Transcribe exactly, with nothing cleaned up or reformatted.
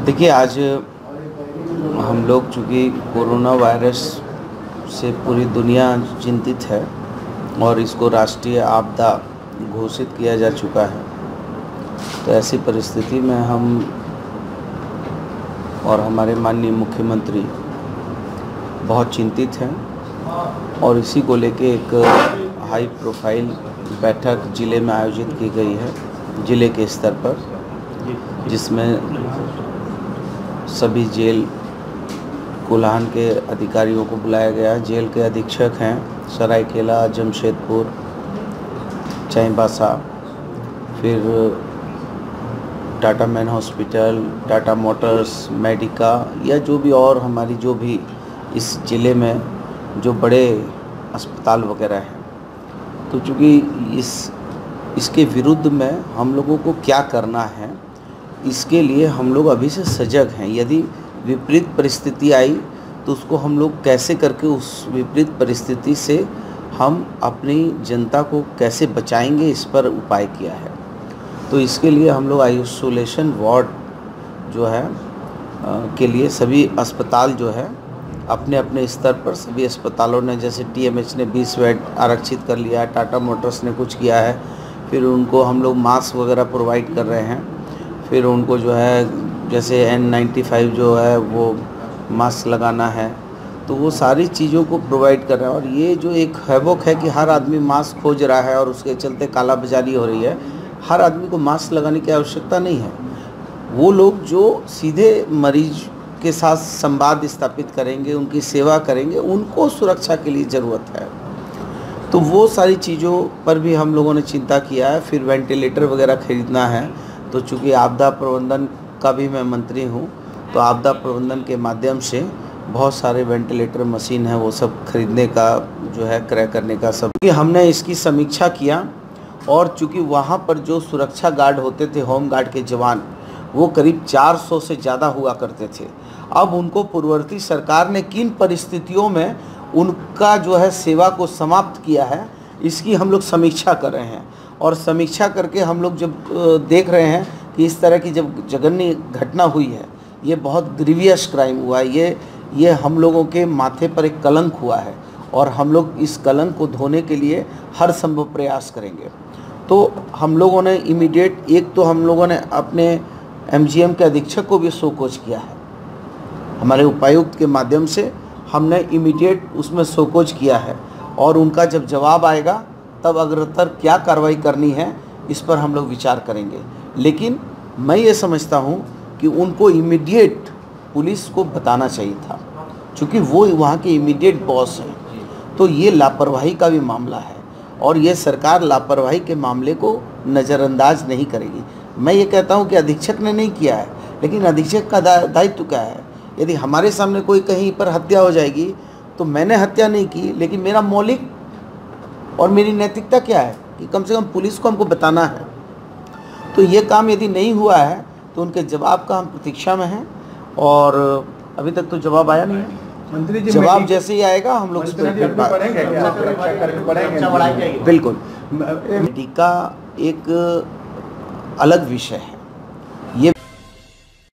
देखिए, आज हम लोग चूँकि कोरोना वायरस से पूरी दुनिया चिंतित है और इसको राष्ट्रीय आपदा घोषित किया जा चुका है। तो ऐसी परिस्थिति में हम और हमारे माननीय मुख्यमंत्री बहुत चिंतित हैं और इसी को लेके एक हाई प्रोफाइल बैठक ज़िले में आयोजित की गई है, ज़िले के स्तर पर, जिसमें सभी जेल कोल्हान के अधिकारियों को बुलाया गया। जेल के अधीक्षक हैं सरायकेला, जमशेदपुर, चाईबासा, फिर Tata main hospital, Tata motors, Medica या जो भी और हमारी जो भी इस ज़िले में जो बड़े अस्पताल वगैरह हैं। तो चूँकि इस इसके विरुद्ध में हम लोगों को क्या करना है, इसके लिए हम लोग अभी से सजग हैं। यदि विपरीत परिस्थिति आई तो उसको हम लोग कैसे करके उस विपरीत परिस्थिति से हम अपनी जनता को कैसे बचाएंगे, इस पर उपाय किया है। तो इसके लिए हम लोग आइसोलेशन वार्ड जो है के लिए सभी अस्पताल जो है अपने अपने स्तर पर सभी अस्पतालों ने, जैसे टीएमएच ने बीस बेड आरक्षित कर लिया है, टाटा मोटर्स ने कुछ किया है, फिर उनको हम लोग मास्क वगैरह प्रोवाइड कर रहे हैं। फिर उनको जो है जैसे एन नाइन्टी फाइव जो है वो मास्क लगाना है, तो वो सारी चीज़ों को प्रोवाइड कर रहे हैं। और ये जो एक हैवोक है कि हर आदमी मास्क खोज रहा है और उसके चलते काला बाजारी हो रही है, हर आदमी को मास्क लगाने की आवश्यकता नहीं है। वो लोग जो सीधे मरीज के साथ संवाद स्थापित करेंगे, उनकी सेवा करेंगे, उनको सुरक्षा के लिए ज़रूरत है। तो वो सारी चीज़ों पर भी हम लोगों ने चिंता किया है। फिर वेंटिलेटर वगैरह खरीदना है, तो चूँकि आपदा प्रबंधन का भी मैं मंत्री हूँ, तो आपदा प्रबंधन के माध्यम से बहुत सारे वेंटिलेटर मशीन है, वो सब खरीदने का जो है, क्रय करने का सब कि हमने इसकी समीक्षा किया। और चूँकि वहाँ पर जो सुरक्षा गार्ड होते थे, होम गार्ड के जवान, वो करीब चार सौ से ज़्यादा हुआ करते थे। अब उनको पूर्ववर्ती सरकार ने किन परिस्थितियों में उनका जो है सेवा को समाप्त किया है, इसकी हम लोग समीक्षा कर रहे हैं। और समीक्षा करके हम लोग जब देख रहे हैं कि इस तरह की जब जघन्य घटना हुई है, ये बहुत ग्रीवियस क्राइम हुआ है, ये ये हम लोगों के माथे पर एक कलंक हुआ है और हम लोग इस कलंक को धोने के लिए हर संभव प्रयास करेंगे। तो हम लोगों ने इमीडिएट, एक तो हम लोगों ने अपने एमजीएम के अधीक्षक को भी शोकोज किया है, हमारे उपायुक्त के माध्यम से हमने इमीडिएट उसमें शोकोज किया है। और उनका जब जवाब आएगा तब अग्रतर क्या कार्रवाई करनी है, इस पर हम लोग विचार करेंगे। लेकिन मैं ये समझता हूँ कि उनको इमीडिएट पुलिस को बताना चाहिए था, क्योंकि वो वहाँ के इमीडिएट बॉस हैं। तो ये लापरवाही का भी मामला है और ये सरकार लापरवाही के मामले को नज़रअंदाज नहीं करेगी। मैं ये कहता हूँ कि अधीक्षक ने नहीं किया है, लेकिन अधीक्षक का दायित्व क्या है? यदि हमारे सामने कोई कहीं पर हत्या हो जाएगी तो मैंने हत्या नहीं की, लेकिन मेरा मौलिक और मेरी नैतिकता क्या है कि कम से कम पुलिस को हमको बताना है। तो ये काम यदि नहीं हुआ है तो उनके जवाब का हम प्रतीक्षा में हैं और अभी तक तो जवाब आया नहीं है। मंत्री जी, जवाब जैसे ही आएगा हम लोग बिल्कुल। मेडिका एक अलग विषय है,